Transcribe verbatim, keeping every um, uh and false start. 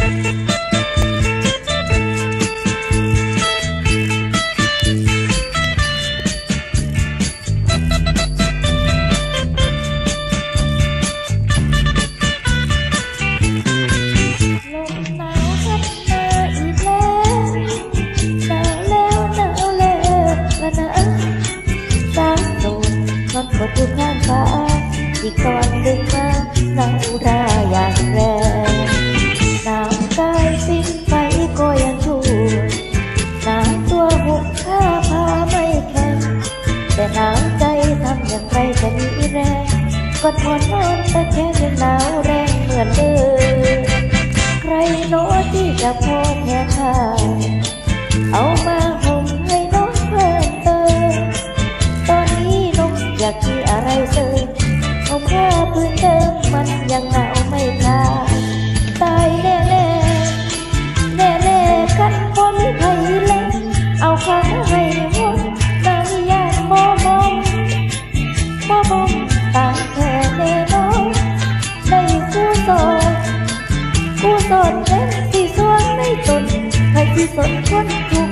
อยู่ข้างฟ้าที่ก่อนดึงมาหนาวราอย่างแรงหนาวกายสิ้นไฟก็ยังชูหนาวตัวหุบข้าพาไม่แข็งแต่หนาวใจทำอย่างไรจะมีแรงก็ทนนอนแต่แค่ยังหนาวแรงเหมือนเดิมใครโน้ที่จะพอแทนข้าเอามาห่มให้น้องเพิ่มเติมตอนนี้น้องอยากที่อะไรเสริมเอาผ้าพื้นเดิมมันยังหนาวไม่คลายตายแน่แน่แน่แน่กันพอมีใครเล่นเอาข้างให้หมดนางยานมอมองมอมองตายแท้แน่น้องได้กู้สอนกู้สอนเล่นที่สวงในตนใครที่สนคนถูก